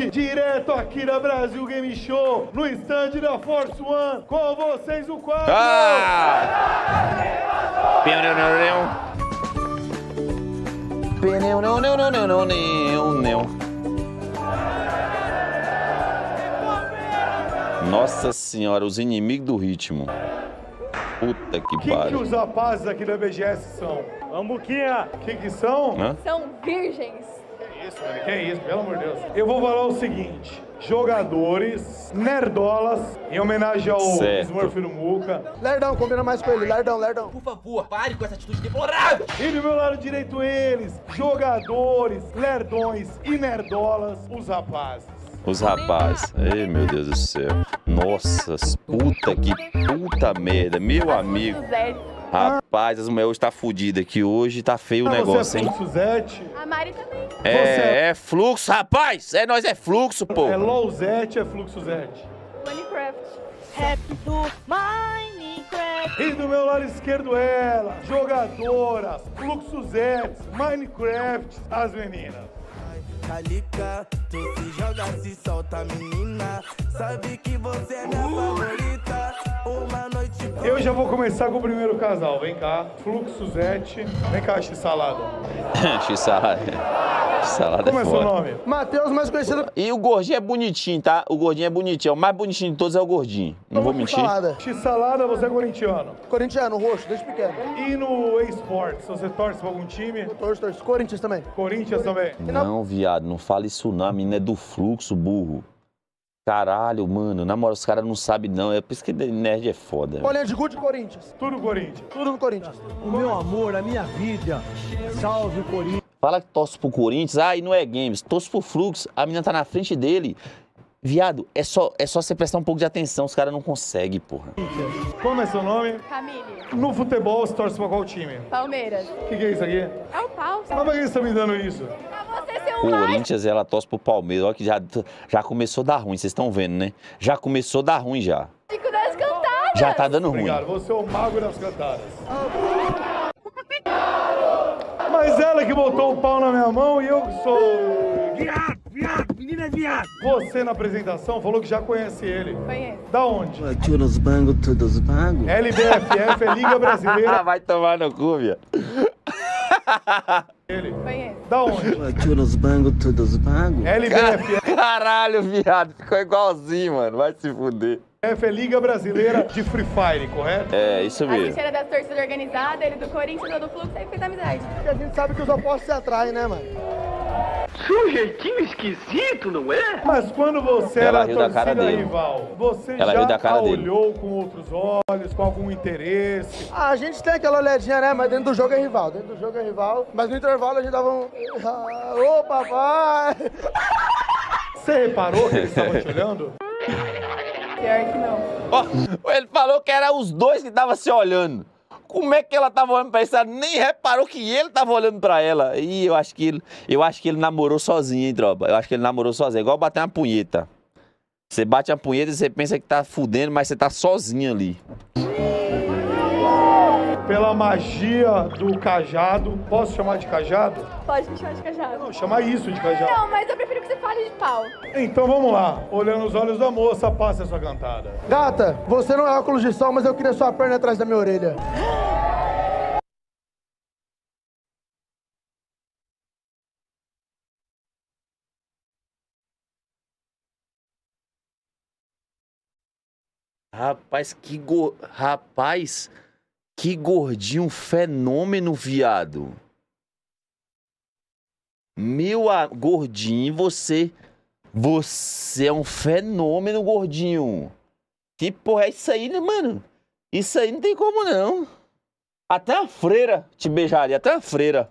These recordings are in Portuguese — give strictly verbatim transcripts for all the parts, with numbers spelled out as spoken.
seguinte, direto aqui da Brasil Game Show, no stand da Force One, com vocês o quadro... Ah! Pneu, não, não. Pneu, não, não, não, não, não, não, não. Nossa senhora, os inimigos do ritmo. Puta que Quem pariu. que os rapazes aqui da B G S são? Ambuquinha. O que que são? Hã? São virgens. Que isso, velho, que isso, pelo amor de Deus. Eu vou falar o seguinte, jogadores, nerdolas, em homenagem ao Certo. Smurf do Muca. Lerdão, combina mais com ele, Lerdão, Lerdão. Por favor, pare com essa atitude deplorável. E do meu lado direito eles, jogadores, lerdões e nerdolas, os rapazes. Os rapazes. Ei, meu Deus do céu. Nossa, puta que puta merda. Meu amigo. Rapaz, as mulheres hoje tá fudida aqui. Hoje tá feio o Ah, negócio, você é hein? Fluxuzete? A Mari também. É, é fluxo, rapaz. É, nós é fluxo, pô. É LOLzete, é Fluxuzete. Minecraft. Rap do Minecraft. E do meu lado esquerdo ela, jogadoras, Fluxuzetes, Minecraft, as meninas. Calica, tu se joga, se solta, menina. Sabe que você é minha favorita. Uma noite com... Eu já vou começar com o primeiro casal. Vem cá, Fluxuzete. Vem cá, X-Salada. X-salada. X-salada Como é é seu foda. nome? Matheus, mais conhecido... E o gordinho é bonitinho, tá? O gordinho é bonitinho. O mais bonitinho de todos é o gordinho. Não vou mentir. Salada. X-Salada, você é corintiano. Corintiano, roxo, desde pequeno. E no eSports, você torce pra algum time? Torço, torço. Corinthians também. Corinthians também. Não, viado, não fala isso não. A menina é do fluxo, burro. Caralho, mano. Na moral, os caras não sabem não. É por isso que nerd é foda. Bolinha de gude, Corinthians. Tudo Corinthians. Tudo no Corinthians. O meu amor, a minha vida. Salve, Corinthians. Fala que torce pro Corinthians, ah, e não é games. Torce pro fluxo, a menina tá na frente dele. Viado, é só, é só você prestar um pouco de atenção, os caras não conseguem, porra. Como é seu nome? Camille. No futebol, você torce pra qual time? Palmeiras. O que, que é isso aqui? É o pau. Mas por que você tá me dando isso? Pra você ser um mais. Corinthians, ela torce pro Palmeiras. Olha que já, já começou a dar ruim, vocês estão vendo, né? Já começou a dar ruim já. Tico das cantadas. Já tá dando ruim. Obrigado, você é o mago das cantadas. Mas ela que botou o pau na minha mão e eu que sou... Viado, viado, menina é viado. Você na apresentação falou que já conhece ele. Conheço. Da onde? Tio nos bangos, todos bangos. L B F F é Liga Brasileira. Vai tomar no cu, viado. Ele. Conheço. Da onde? Tio nos bangos, todos bangos. L B F F Caralho, viado. Ficou igualzinho, mano. Vai se fuder. é Liga Brasileira de Free Fire, correto? É, isso A mesmo. gente era da torcida organizada, ele do Corinthians, eu do Fluxo, aí fez amizade. Porque a gente sabe que os opostos se atraem, né, mano? Sujeitinho esquisito, não é? Mas quando você Ela era riu da cara torcida dele. rival, você Ela riu já da cara a dele. olhou com outros olhos, com algum interesse? Ah, a gente tem aquela olhadinha, né? Mas dentro do jogo é rival. Dentro do jogo é rival. Mas no intervalo a gente dava um... Ah, ô, papai! Você reparou que eles estavam te olhando? Pior que não. Ó, ele falou que era os dois que estavam se olhando. Como é que ela tava olhando pra isso? Ela nem reparou que ele tava olhando pra ela. E eu acho que ele, eu acho que ele namorou sozinho, hein, tropa? Eu acho que ele namorou sozinho. É igual bater uma punheta. Você bate a punheta e você pensa que tá fudendo, mas você tá sozinho ali. Pela magia do cajado, posso chamar de cajado? Pode me chamar de cajado. Não, chamar isso de cajado. Não, mas eu prefiro que você fale de pau. Então vamos lá, olhando os olhos da moça, passe a sua cantada. Gata, você não é óculos de sol, mas eu queria sua perna atrás da minha orelha. Rapaz, que go... Rapaz, que gordinho fenômeno, viado. Meu a... gordinho, você... Você é um fenômeno, gordinho. Que porra é isso aí, né, mano? Isso aí não tem como, não. Até a freira te beijaria, até a freira.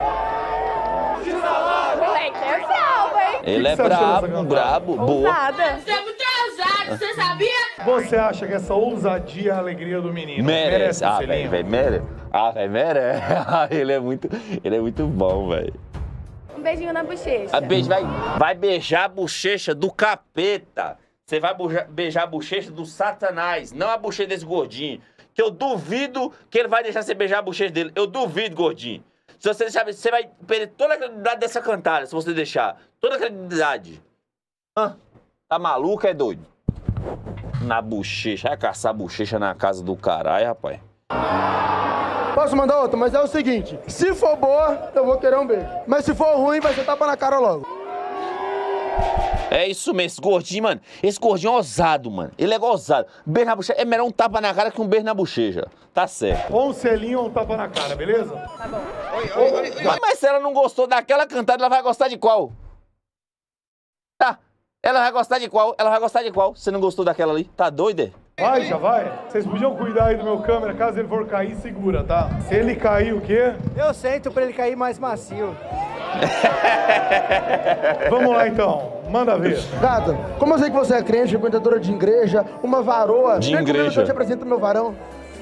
Moleque, é salvo, hein? Ele é que você achou dessa brabo, cantada? brabo, boa. Nada. Você é muito ousado, você sabia? Você acha que essa ousadia é a alegria do menino? Merece. um Ah, selinho? velho, velho, merece. Ah, velho, merece. Ele é muito, ele é muito bom, velho. Um beijinho na bochecha. A beijo, vai, vai beijar a bochecha do capeta. Você vai buja- beijar a bochecha do Satanás, não a bochecha desse gordinho. Que eu duvido que ele vai deixar você beijar a bochecha dele. Eu duvido, gordinho. Se você deixar, você vai perder toda a credibilidade dessa cantada, se você deixar. Toda a credibilidade. Hã? Tá maluco, é doido? Na bochecha, vai caçar bochecha na casa do caralho, rapaz. Posso mandar outra? Mas é o seguinte, se for boa, eu vou querer um beijo. Mas se for ruim, vai ser tapa na cara logo. É isso mesmo, esse gordinho, mano. Esse gordinho é ousado, mano. Ele é ousado. Beijo na bochecha. É melhor um tapa na cara que um beijo na bochecha. Tá certo. Ou um selinho ou um tapa na cara, beleza? Tá bom. Mas, mas se ela não gostou daquela cantada, ela vai gostar de qual? Tá. Ela vai gostar de qual? Ela vai gostar de qual? Você não gostou daquela ali? Tá doida? Vai, já vai. Vocês podiam cuidar aí do meu câmera, caso ele for cair, segura, tá? Se ele cair, o quê? Eu sento pra ele cair mais macio. Vamos lá, então. Manda ver. Gata, como eu sei que você é crente, frequentadora de igreja, uma varoa... De vem comigo igreja. que eu te apresento meu varão.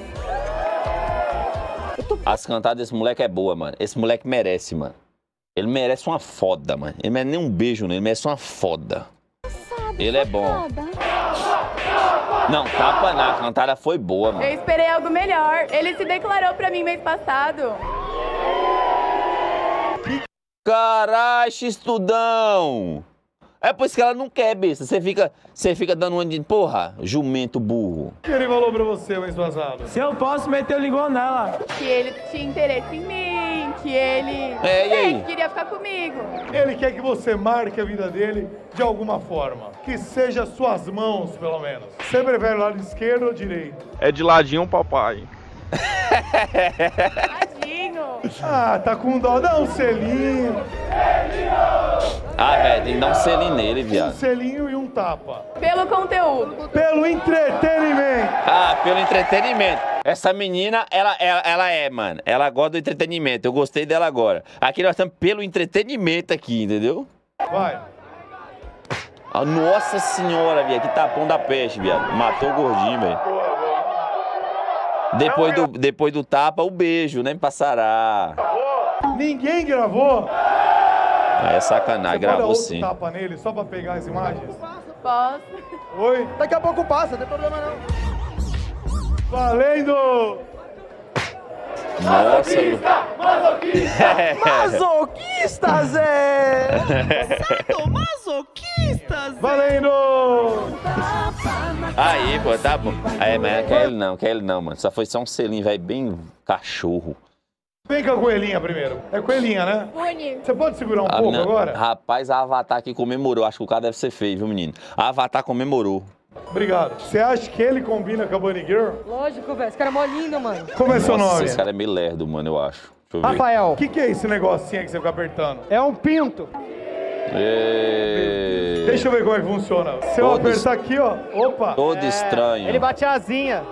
As cantadas desse moleque é boa, mano. Esse moleque merece, mano. Ele merece uma foda, mano. Ele merece nem um beijo, né? Ele merece uma foda. Ele é bom. Não, tapa na cantada foi boa, mano. Eu esperei algo melhor. Ele se declarou pra mim mês passado. Caralho, estudão! É por isso que ela não quer, besta. Você fica, você fica dando uma de... Porra, jumento burro. O que ele falou pra você, mês passado? Se eu posso meter o linguão nela. Que ele tinha interesse em mim, que ele... É, e aí? que queria ficar comigo. Ele quer que você marque a vida dele de alguma forma. Que seja suas mãos, pelo menos. Você prefere o lado esquerdo ou direito? É de ladinho, papai. Tadinho. Ah, tá com dó. Dá um selinho. Ah, velho, tem que dar um selinho nele, Um viado. selinho e um tapa. Pelo conteúdo. Pelo entretenimento. Ah, pelo entretenimento. Essa menina, ela, ela, ela é, mano. Ela gosta do entretenimento. Eu gostei dela agora. Aqui nós estamos pelo entretenimento aqui, entendeu? Vai. Ah, nossa senhora, viado. Que tapão da peste, viado. Matou o gordinho, velho. Depois do, depois do tapa, o beijo, né? Passará. Ninguém gravou? Ah, é sacanagem, Você pode dar gravou outro sim. tapa nele só pra pegar as imagens? Posso? Oi? Daqui a pouco passa, não tem problema não. Valendo! Nossa, Masoquista, Zé! Valendo! Aí, pô, tá bom. Aí, mas não quer ele não, quer ele não, mano. Só foi só um selinho, velho, bem cachorro. Vem com a coelhinha primeiro. É coelhinha, né? Bonito. Você pode segurar um A pouco menina- agora? Rapaz, a Avatar aqui comemorou. Acho que o cara deve ser feio, viu, menino? A Avatar comemorou. Obrigado. Você acha que ele combina com a Bunny Girl? Lógico, velho. Esse cara é mó lindo, mano. Como é seu Nossa, nome? esse cara é meio lerdo, mano, eu acho. Deixa eu ver. Rafael, O que, que é esse negocinho aí que você fica apertando? é um pinto. Ê... Deixa eu ver como é que funciona. Se eu Todos- apertar aqui, ó. Opa! Todo estranho. Ele bate a asinha.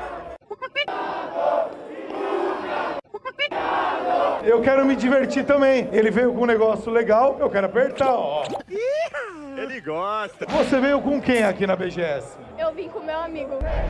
Eu quero me divertir também. Ele veio com um negócio legal, eu quero apertar, ó. Ele gosta. Você veio com quem aqui na B G S? Eu vim com meu amigo.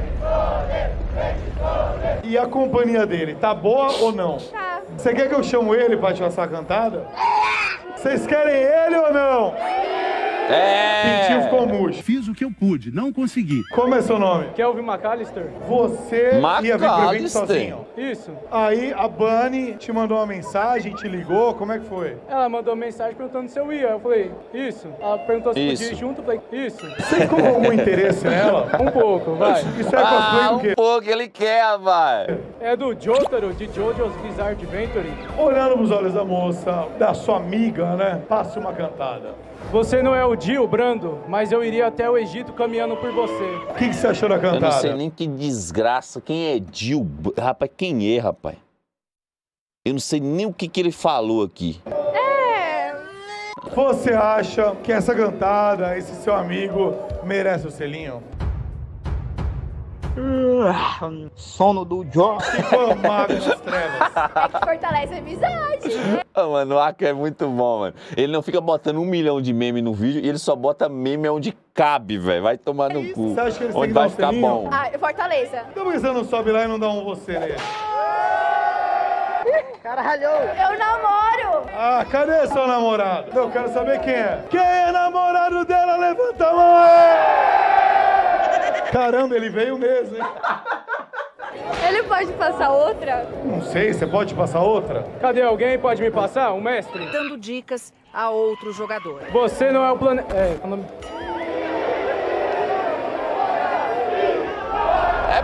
E a companhia dele, tá boa ou não? Tá. Você quer que eu chamo ele pra te passar a cantada? Vocês querem ele ou não? É. Pintinho ficou murcho. Fiz o que eu pude, não consegui. Como é seu nome? Kelvin McAllister? Você ia vir pro evento McAllister. sozinho. Isso. Aí a Bunny te mandou uma mensagem, te ligou, como é que foi? Ela mandou mensagem perguntando se eu ia. Eu falei, isso. Ela perguntou se Isso. podia ir junto. Eu falei, isso. Você ficou com algum interesse nela? Um pouco, vai. Isso é cosplay Ah, do um quê? pouco ele quer, vai. É do Jotaro, de JoJo's Bizarre Adventure. Olhando nos olhos da moça, da sua amiga, né? Passe uma cantada. Você não é o Dio Brando, mas eu iria até o Egito caminhando por você. O que, que você achou da Eu não cantada? sei nem que desgraça. Quem é Gil? Rapaz, quem é, rapaz? Eu não sei nem o que, que ele falou aqui. Você acha que essa cantada, esse seu amigo, merece o selinho? Sono do Jó. Que foi o mago das trevas? É que fortalece a amizade, né? Ah, mano, o Aka é muito bom, mano. Ele não fica botando um milhão de meme no vídeo e ele só bota meme onde cabe, velho. Vai tomar no cu. Você acha que eles têm Onde que dar vai um ficar selinho? bom. Ah, fortaleza. Então por que você não sobe lá e não dá um você nele? Caralho! Eu namoro. Ah, cadê seu namorado? Eu quero saber quem é. Quem é namorado dela? Levanta a mão aí! Caramba, ele veio mesmo, hein? Ele pode passar outra? Não sei, você pode passar outra? Cadê alguém? Pode me passar? Um mestre? Dando dicas a outro jogador. Você não é o planeta... É, o nome...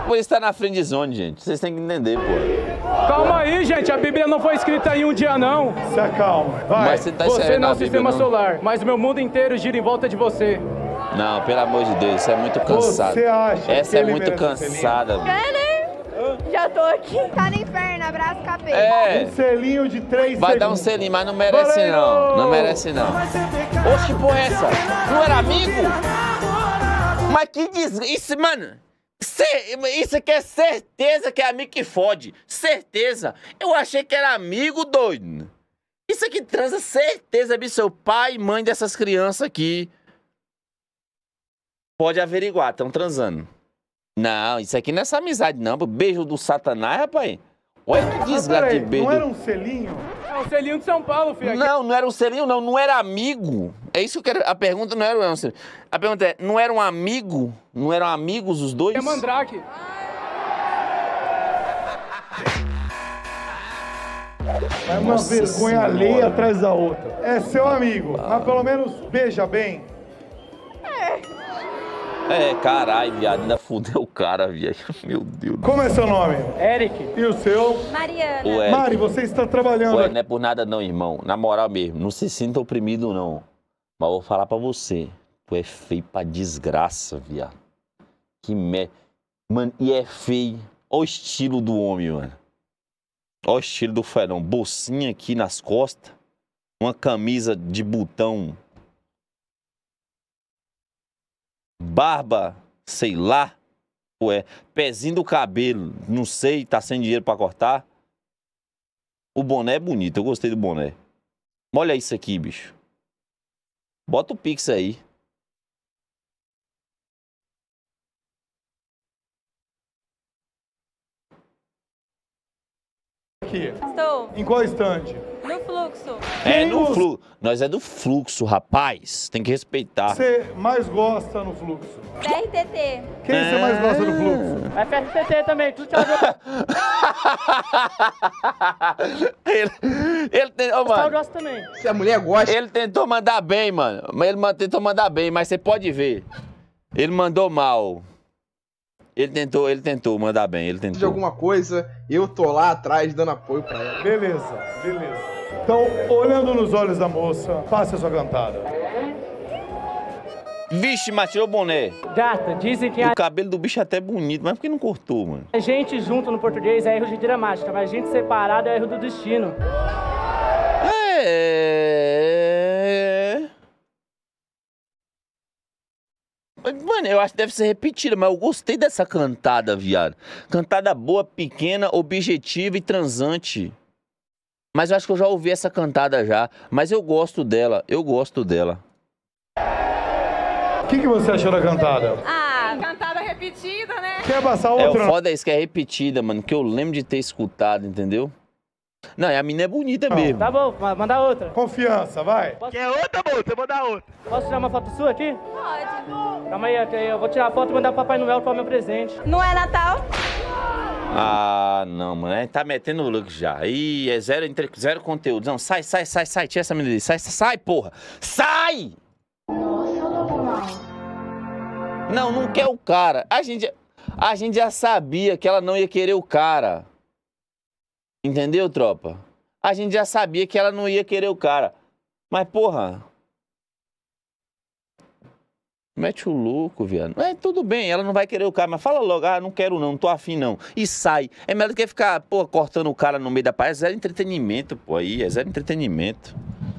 por isso que tá na friendzone, gente. Vocês têm que entender, pô. Calma aí, gente. A Bíblia não foi escrita em um dia, não. Se acalma, vai. Mas você tá Você encerrando não é a o Bíblia, sistema não? solar, mas o meu mundo inteiro gira em volta de você. Não, pelo amor de Deus, isso é muito cansado. Você acha Essa que é ele muito merece ser cansada. É, né? Já tô aqui. Tá no inferno, abraço, capeta. É. Um selinho de três Vai segundos. dar um selinho, mas não merece Valeu! não. Não merece não. Oxe, que porra é essa? Não era amigo? Mas que diz... Isso, mano... Cê... Isso aqui é certeza que é amigo que fode. Certeza. Eu achei que era amigo, doido. Isso aqui transa certeza, bicho. Seu pai e mãe dessas crianças aqui. Pode averiguar, estão transando. Não, isso aqui não é essa amizade, não. Beijo do Satanás, rapaz. Olha que desgraça de beijo. Não era um selinho? É o selinho de São Paulo, filho. Não, não era um selinho, não. Não era amigo. É isso que eu quero. A pergunta não era um selinho. A pergunta é, não eram um amigo? Não eram amigos os dois? É mandrake. É uma Nossa vergonha Senhora. alheia atrás da outra. É seu amigo, mas pelo menos beija bem. É, caralho, viado. Ainda fudeu o cara, viado. Meu Deus. Como é seu nome? Eric. E o seu? Mariana. Ué, Mari, você está trabalhando ué, aqui. não é por nada não, irmão. Na moral mesmo, não se sinta oprimido, não. Mas eu vou falar pra você. Tu é feio pra desgraça, viado. Que merda. Mano, e é feio. Olha o estilo do homem, mano. Olha o estilo do ferão. Bolsinha aqui nas costas. Uma camisa de botão. Barba, sei lá. Ué, pezinho do cabelo, não sei, tá sem dinheiro pra cortar. O boné é bonito, eu gostei do boné. Olha isso aqui, bicho. Bota o Pix aí. Aqui. Estou Em qual estande? no fluxo. É Quem no você- fluxo. Nós é do fluxo, rapaz. Tem que respeitar. Você mais gosta no fluxo? D R T T. Quem você mais gosta no fluxo? F R T T também, tudo te ajuda. ele, ele tem, ô, Eu mano, gosto também. Se a mulher gosta, ele tentou mandar bem, mano. Mas ele man- tentou mandar bem, mas você pode ver. Ele mandou mal. Ele tentou, ele tentou mandar bem, ele de tentou. alguma coisa, eu tô lá atrás dando apoio pra ela. Beleza, beleza. Então, olhando nos olhos da moça, passe a sua cantada. Vixe, mas tirou o boné. Gata, dizem que O cabelo do bicho é até bonito, mas por que não cortou, mano? a gente junto no português é erro de gramática, mas a gente separado é erro do destino. É... Mano, eu acho que deve ser repetida, mas eu gostei dessa cantada, viado. Cantada boa, pequena, objetiva e transante. Mas eu acho que eu já ouvi essa cantada já. Mas eu gosto dela, eu gosto dela. O que, que você achou da cantada? Ah, cantada repetida, né? Quer passar É, outra? o foda é isso que é repetida, mano, que eu lembro de ter escutado, entendeu? Não, e a menina é bonita mesmo. Tá bom, ma- manda outra. Confiança, vai. Quer outra, moça? Eu vou dar outra. Posso tirar uma foto sua aqui? Pode. Calma aí, que eu vou tirar a foto e mandar pro Papai Noel para o meu presente. Não é Natal? Ah, não, mano. Aí tá metendo o look já. Ih, é zero, entre... zero conteúdo. Não, sai, sai, sai, sai. Tira essa menina ali. Sai, sai, sai, porra. Sai! Não, não quer o cara. A gente, a gente já sabia que ela não ia querer o cara. Entendeu, tropa? A gente já sabia que ela não ia querer o cara. Mas, porra... Mete o louco, viado. É, tudo bem, ela não vai querer o cara, mas fala logo, ah, não quero não, não tô afim não. E sai. É melhor do que ficar, pô, cortando o cara no meio da paz. É zero entretenimento, pô, aí, é zero entretenimento.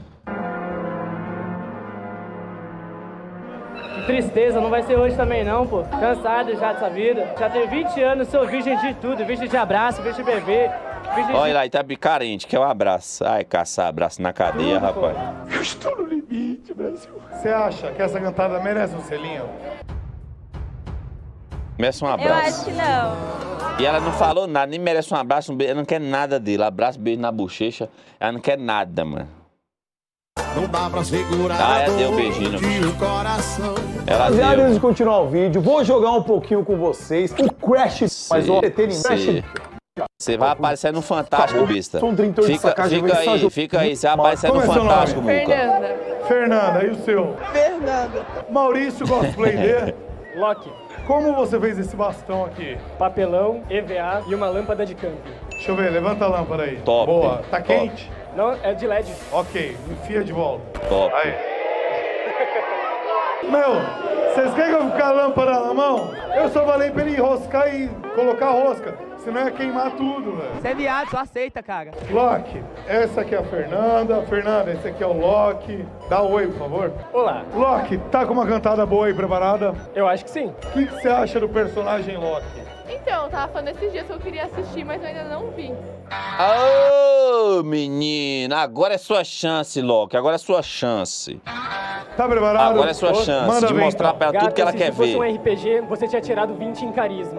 Que tristeza, não vai ser hoje também não, pô. Cansado já dessa vida. Já tenho vinte anos, sou virgem de tudo. Virgem de abraço, virgem de bebê. Virgem Olha de... lá, e tá carente, quer um abraço. Ai, caçar abraço na cadeia, Tudo, pô. rapaz. Eu estou no limite, Brasil. Você acha que essa cantada merece um selinho? Merece um Eu abraço. acho que não. E ela não falou nada, nem merece um abraço, um beijo, ela não quer nada dele. Abraço, beijo na bochecha, ela não quer nada, mano. Não dá pra segurar Ah, ela deu um beijinho. o coração. Ela Rapaziada, antes deu. de continuar o vídeo, vou jogar um pouquinho com vocês. O Crash, mas o entretenimento. Você vai aparecer no Fantástico, besta. São trinta e oito Fica, sacagem, fica vem só aí, jogo. fica aí. Você vai aparecer Como no é seu Fantástico, nome? Muca. Fernanda. Fernanda, e o seu? Fernanda. Maurício, cosplay dele. Loki. Como você fez esse bastão aqui? Papelão, E V A e uma lâmpada de camping. Deixa eu ver, levanta a lâmpada aí. Top. Boa. Tá Top. quente? Não, é de L E D. Ok, enfia de volta. Top. Aí. Meu, vocês querem que eu ficar a lâmpada na mão? Eu só falei pra ele enroscar e colocar a rosca. Senão ia queimar tudo, velho. Você é viado, só aceita, cara. Loki, essa aqui é a Fernanda. Fernanda, esse aqui é o Loki. Dá um oi, por favor. Olá. Loki, tá com uma cantada boa aí preparada? Eu acho que sim. O que que você acha do personagem Loki? Então, eu tava falando esses dias que eu queria assistir, mas eu ainda não vi. Ô, menina, agora é sua chance, Loki. Agora é sua chance. Tá preparado? Agora é sua chance Manda de ver, mostrar então. pra ela tudo Gata, que ela se quer isso fosse ver. um R P G, você tinha tirado vinte em carisma.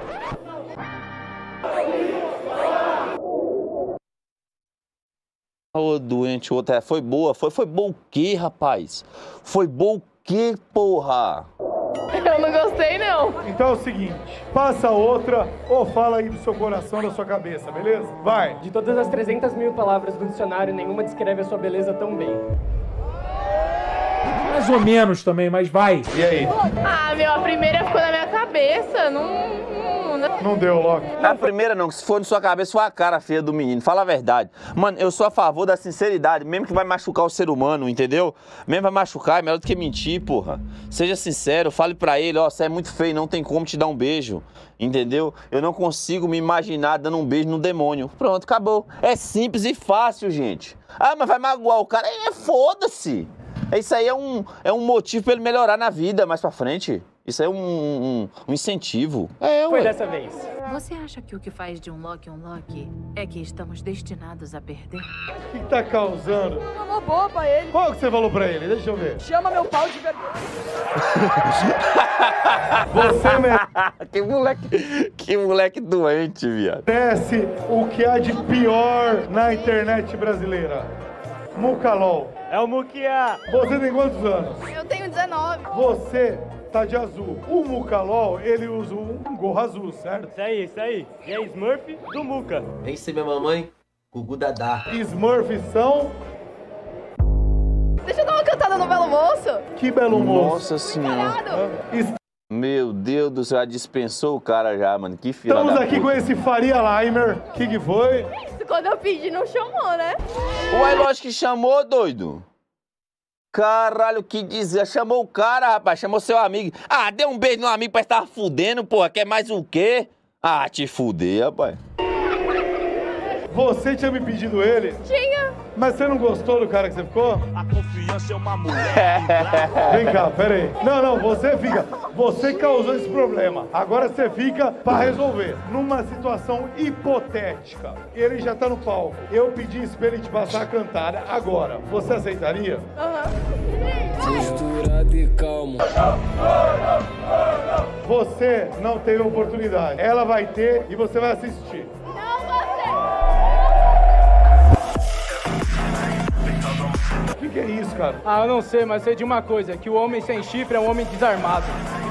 Ô, doente, outra é, foi boa. Foi, foi boa o quê, rapaz? Foi boa o quê, porra? Eu não gostei, não. Então é o seguinte, passa outra ou fala aí do seu coração, da sua cabeça, beleza? Vai. De todas as trezentas mil palavras do dicionário, nenhuma descreve a sua beleza tão bem. Mais ou menos também, mas vai. E aí? Ah, meu, a primeira ficou na minha cabeça. Não... não... Não deu, Loki. A primeira não, que se for na sua cabeça, foi a cara feia do menino. Fala a verdade. Mano, eu sou a favor da sinceridade, mesmo que vai machucar o ser humano, entendeu? Mesmo vai machucar, é melhor do que mentir, porra. Seja sincero, fale pra ele, ó, você é muito feio, não tem como te dar um beijo, entendeu? Eu não consigo me imaginar dando um beijo no demônio. Pronto, acabou. É simples e fácil, gente. Ah, mas vai magoar o cara? É, foda-se. Isso aí é um, é um motivo pra ele melhorar na vida mais pra frente. Isso é um, um, um incentivo. É, Foi ué. dessa vez. Você acha que o que faz de um Loki um Loki é que estamos destinados a perder? O que, que tá causando? Falou boa pra ele. Qual que você falou pra ele? Deixa eu ver. Chama meu pau de vergonha. Você merece que moleque, que moleque doente, viado. o que há de pior na internet brasileira. Mucalol. É o Mukia. Você tem quantos anos? Eu tenho dezenove. Você tá de azul. O Mucalol, ele usa um gorro azul, certo? Isso aí, isso aí. E é Smurf do Muca. Vem ser minha mamãe, Gugu Dadá. Smurfs são... Deixa eu dar uma cantada no Belo Moço. Que belo moço. Nossa senhora. Est- Meu Deus do céu, já dispensou o cara já, mano. Que fila Estamos da aqui puta. com esse Faria Limer. O que que foi? Isso, quando eu pedi, não chamou, né? Ué, lógico que chamou, doido. Caralho, que dizer. Chamou o cara, rapaz. Chamou seu amigo. Ah, deu um beijo no amigo, parece que tava fudendo, porra. Quer mais o quê? Ah, te fuder, rapaz. Você tinha me pedido ele? Tinha. Mas você não gostou do cara que você ficou? A confiança é uma mulher. Vem cá, pera aí. Não, não, você fica. Você causou esse problema. Agora você fica pra resolver. Numa situação hipotética, ele já tá no palco. Eu pedi isso pra ele te passar a cantada. Agora, você aceitaria? Aham. Misturado e calmo. Você não teve oportunidade. Ela vai ter e você vai assistir. Não, você. O que, que é isso, cara? Ah, eu não sei, mas sei de uma coisa, que o homem sem chifre é um homem desarmado.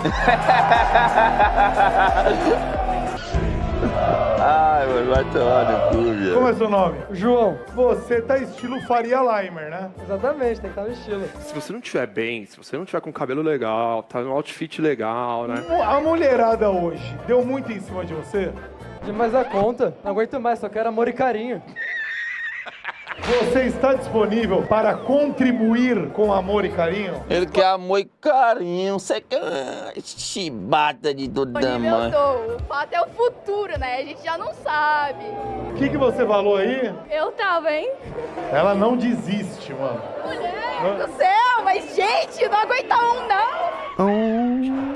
Ai, mano, vai tomar no cu, viado. Como é seu nome? João. Você tá estilo Faria Limer, né? Exatamente, tem que estar no estilo. Se você não estiver bem, se você não tiver com o cabelo legal, tá no outfit legal, né? A mulherada hoje deu muito em cima de você? Demais a conta. Não aguento mais, só quero amor e carinho. Você está disponível para contribuir com amor e carinho? Ele quer amor e carinho. Você quer chibata de toda Onde eu mãe. tô. O fato é o futuro, né? A gente já não sabe. O que, que você falou aí? Eu tava, hein? Ela não desiste, mano. Mulher do céu, mas gente, não aguenta um, não.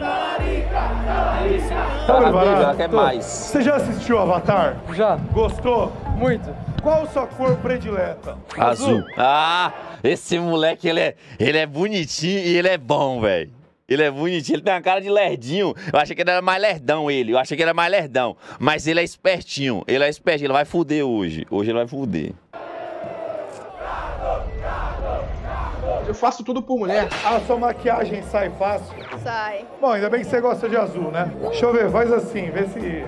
Tá Ela preparado? quer Tô. mais. Você já assistiu Avatar? Já. Gostou? Muito. Qual sua cor predileta? Azul. Ah, esse moleque, ele é, ele é bonitinho e ele é bom, velho. Ele é bonitinho, ele tem uma cara de lerdinho. Eu achei que ele era mais lerdão, ele. Eu achei que ele era mais lerdão. Mas ele é espertinho, ele é espertinho. Ele vai fuder hoje. Hoje ele vai fuder. Eu faço tudo por mulher. A sua maquiagem sai fácil? Sai. Bom, ainda bem que você gosta de azul, né? Deixa eu ver, faz assim, vê se...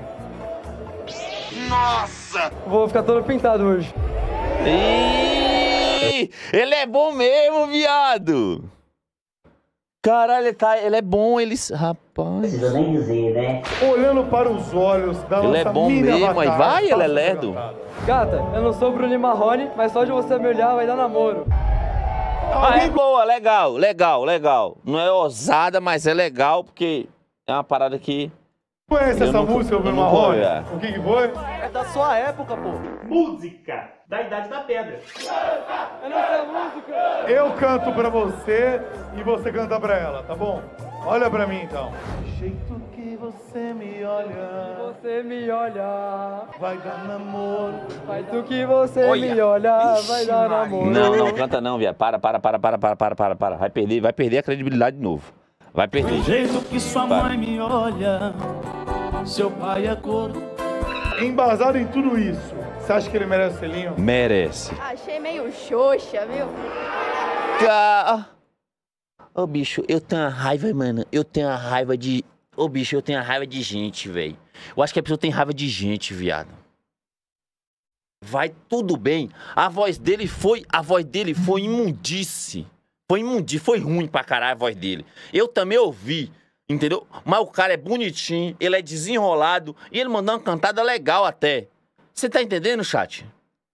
Nossa! Vou ficar todo pintado hoje. Ih, ele é bom mesmo, viado. Caralho, ele, tá, ele é bom, eles... Rapaz... Precisa nem dizer, né? Olhando para os olhos da Ele nossa é bom mini mesmo, avatar, aí vai, ele é faça lerdo. cantada. Gata, eu não sou Bruno Marrone, mas só de você me olhar vai dar namoro. Ah, é boa, legal, legal, legal. Não é ousada, mas é legal, porque é uma parada que... Conhece eu essa nunca- música, eu Bruno nunca Marrone? ouvi, é. O que que foi? É da sua época, pô. Música da Idade da Pedra. Eu não sei música. Eu canto pra você e você canta pra ela, tá bom? Olha pra mim, então. Do jeito que você me olha, Você me olha, vai dar namoro. faz do que você Olha. me olha, Ixi, vai dar Maria. namoro. Não, não, canta não, viado. Para, para, para, para, para, para, para, para. Vai perder, vai perder a credibilidade de novo. Vai perder. Do jeito que sua Para. mãe me olha, seu pai é corno. Embasado em tudo isso, você acha que ele merece o selinho? Merece. Achei meio xoxa, viu? Ca... Ô, bicho, eu tenho uma raiva, mano. Eu tenho uma raiva de... Ô, bicho, eu tenho uma raiva de gente, velho. Eu acho que a pessoa tem raiva de gente, viado. Vai tudo bem. A voz dele foi... A voz dele foi imundice. Foi imundice. Foi ruim pra caralho a voz dele. Eu também ouvi, entendeu? Mas o cara é bonitinho, ele é desenrolado e ele mandou uma cantada legal até. Você tá entendendo, chat?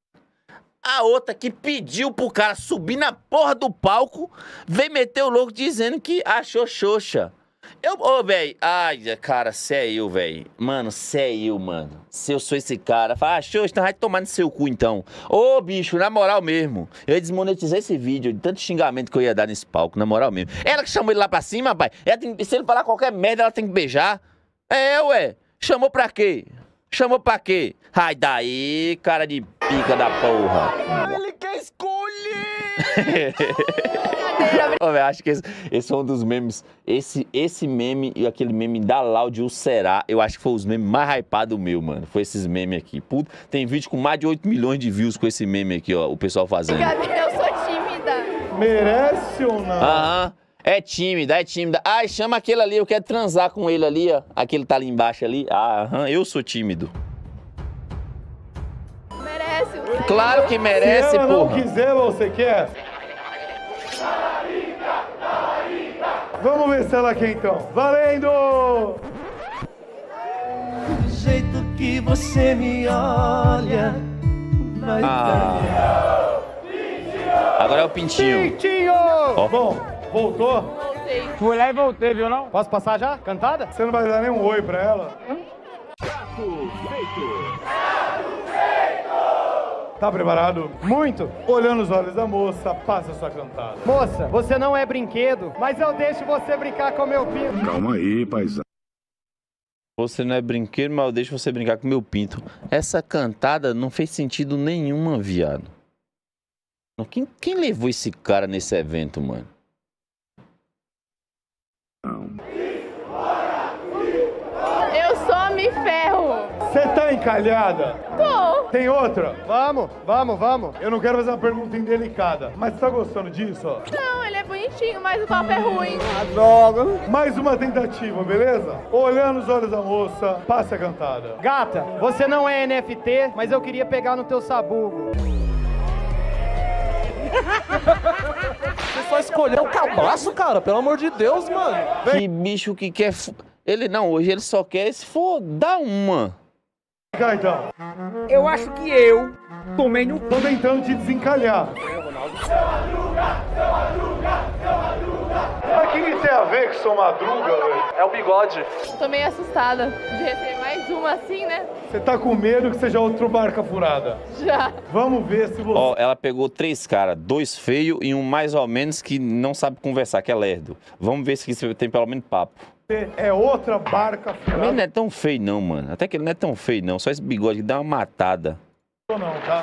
A outra que pediu pro cara subir na porra do palco, veio meter o louco dizendo que achou xoxa. Eu, ô, velho, ai, cara, cê é eu, velho. Mano, cê é eu, mano. Se eu sou esse cara, fala, ah, xoxa, então vai tomar no seu cu, então. Ô, bicho, na moral mesmo. Eu ia desmonetizar esse vídeo de tanto xingamento que eu ia dar nesse palco, na moral mesmo. Ela que chamou ele lá pra cima, rapaz. Ela tem, se ele falar qualquer merda, ela tem que beijar. É, ué. Chamou pra quê? Chamou pra quê? Ai, daí, cara de pica da porra. Ele quer escolher! Ô, véio, acho que esse, esse é um dos memes. Esse, esse meme e aquele meme da Loud o Será, eu acho que foi os memes mais hypados meu, mano. Foi esses memes aqui. Puta, tem vídeo com mais de oito milhões de views com esse meme aqui, ó. O pessoal fazendo. Eu sou tímida. Merece ou não? Aham. É tímida, é tímida. Ai, chama aquele ali, eu quero transar com ele ali, ó. Aquele tá ali embaixo ali. Ah, aham, eu sou tímido. Merece. o Claro que merece, Se ela não porra. quiser, você quer? Vamos ver se ela quer, então. Valendo! Do jeito que você me olha, vai Ah. Agora é o pintinho. Pintinho! Ó. Bom, voltou? Voltei. Fui lá e voltei, viu não? Posso passar já? Cantada? Você não vai dar nem um oi pra ela? Tá preparado? Muito. Olhando os olhos da moça, passa a sua cantada. Moça, você não é brinquedo, mas eu deixo você brincar com o meu pinto. Calma aí, paizão. Você não é brinquedo, mas eu deixo você brincar com meu pinto. Essa cantada não fez sentido nenhuma, viado. Quem, quem levou esse cara nesse evento, mano? Eu só me ferro. Você tá encalhada? Tô. Tem outra? Vamos, vamos, vamos. Eu não quero fazer uma pergunta indelicada, mas você tá gostando disso, ó? Não, ele é bonitinho, mas o papo é ruim. Droga. Mais uma tentativa, beleza? Olhando os olhos da moça, passe a cantada. Gata, você não é N F T, mas eu queria pegar no teu sabugo. Você só escolheu o cabaço, cara, pelo amor de Deus, mano. Que bicho que quer... f- Ele não, hoje ele só quer se for dar uma. Cá, então. Eu acho que eu tomei no... Tô tentando te desencalhar. Mas o que que tem a ver com sua madruga, velho? É o bigode. Tô meio assustada de receber mais uma assim, né? Você tá com medo que seja outro barca furada. Já. Vamos ver se você... Ó, ela pegou três caras, dois feios e um mais ou menos que não sabe conversar, que é lerdo. Vamos ver se você tem pelo menos papo. É outra barca Mas furada. ele não é tão feio não, mano. Até que ele não é tão feio não, só esse bigode que dá uma matada. Ou não, tá?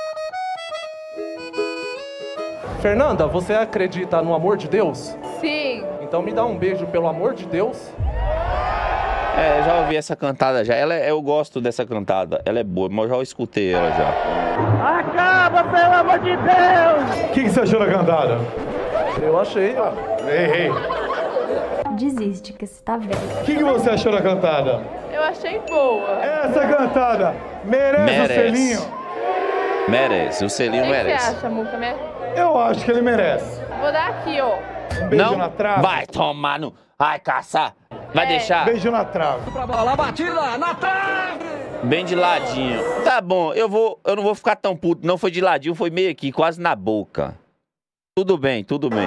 Fernanda, você acredita no amor de Deus? Sim. Então me dá um beijo, pelo amor de Deus. É, eu já ouvi essa cantada já. Ela é- eu gosto dessa cantada. Ela é boa, mas eu já escutei ela já. Acaba, pelo amor de Deus! O que, que você achou da cantada? Eu achei. Errei. Desiste, que você tá velho. O que, que você achou da cantada? Eu achei boa. Essa cantada merece, Merece. o selinho? Merece, o O selinho que que você merece. acha, Muca? Me- Eu acho que ele merece. Vou dar aqui, ó. Um beijo Não? na trave. Vai tomar no... Ai, caçar. Vai É. deixar? Beijo na trave. Pra bola batida na trave! Bem de ladinho. Tá bom, eu vou, eu não vou ficar tão puto. Não foi de ladinho, foi meio aqui, quase na boca. Tudo bem, tudo bem.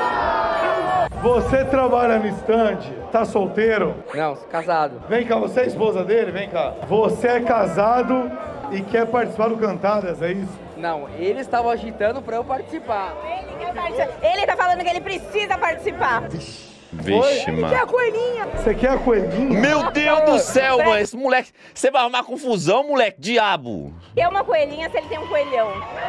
Você trabalha no estande, tá solteiro? Não, casado. Vem cá, você é a esposa dele? Vem cá. Você é casado e quer participar do Cantadas, é isso? Não, eles estavam agitando pra eu participar. Ele quer participar. Ele tá falando que ele precisa participar. Vixe, Ele mano. quer a coelhinha. Você quer a coelhinha? Meu Deus do céu, mano. Esse moleque... Você vai arrumar confusão, moleque? Diabo. Quer uma coelhinha se ele tem um coelhão?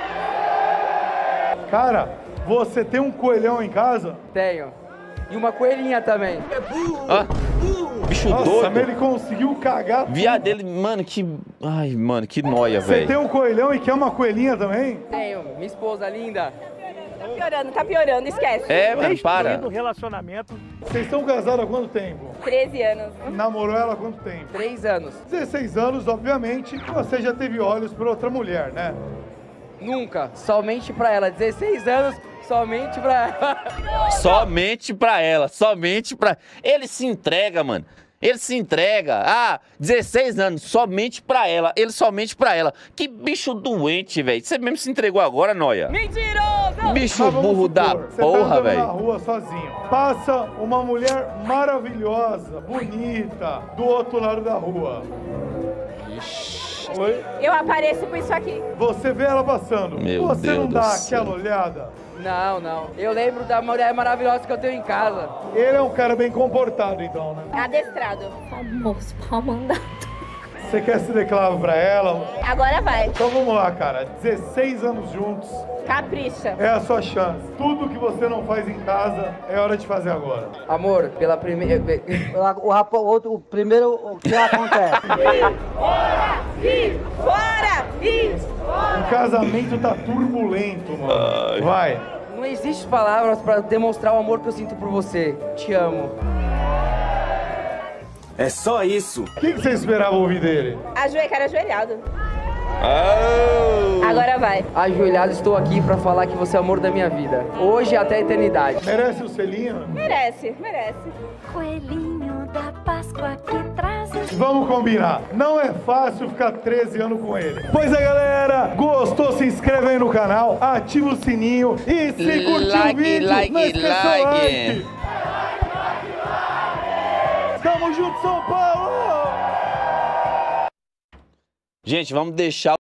Cara, você tem um coelhão em casa? Tenho. E uma coelhinha também. Ah, bicho Nossa, doido. mas ele conseguiu cagar. Viado dele, mano, que... Ai, mano, que noia, Você velho. tem um coelhão e quer uma coelhinha também? Tenho. Minha esposa linda. Tá piorando, tá piorando, esquece. É, mano, para. Do relacionamento. Vocês estão casados há quanto tempo? treze anos. Namorou ela há quanto tempo? Três anos. dezesseis anos, obviamente, você já teve olhos por outra mulher, né? Nunca. Somente pra ela. dezesseis anos, somente pra ela. Somente pra ela, somente pra... Ele se entrega, mano. Ele se entrega. Ah, dezesseis anos, somente pra ela. Ele somente pra ela. Que bicho doente, velho. Você mesmo se entregou agora, Noia? Mentiroso! Bicho Mas vamos burro da supor, você tá porra, andando na velho. rua sozinho. Passa uma mulher maravilhosa, bonita, do outro lado da rua. Oi? Eu apareço com isso aqui. Você vê ela passando. Meu você Deus não do dá céu. aquela olhada? Não, não. Eu lembro da mulher maravilhosa que eu tenho em casa. Ele é um cara bem comportado, então, né? Adestrado. Famoso, pau mandado. Você quer se declarar pra ela? Agora vai. Então vamos lá, cara. dezesseis anos juntos. Capricha. É a sua chance. Tudo que você não faz em casa, é hora de fazer agora. Amor, pela primeira... O, rapaz, o, outro, o primeiro, o que acontece? Fora! E fora! E O casamento tá turbulento, mano. Vai. Não existe palavras pra demonstrar o amor que eu sinto por você. Te amo. É só isso. O que, que você esperava ouvir dele? Ajoelha, cara ajoelhado. Oh. Agora vai. Ajoelhado, estou aqui pra falar que você é o amor da minha vida. Hoje e até a eternidade. Merece o selinho? Merece, merece. Coelhinho da Páscoa que traz os... Vamos combinar. Não é fácil ficar treze anos com ele. Pois é, galera. Gostou? Se inscreve aí no canal, ativa o sininho e se curtiu Like, o vídeo, like, não esqueça o like. like. Tamo junto, São Paulo! Gente, vamos deixar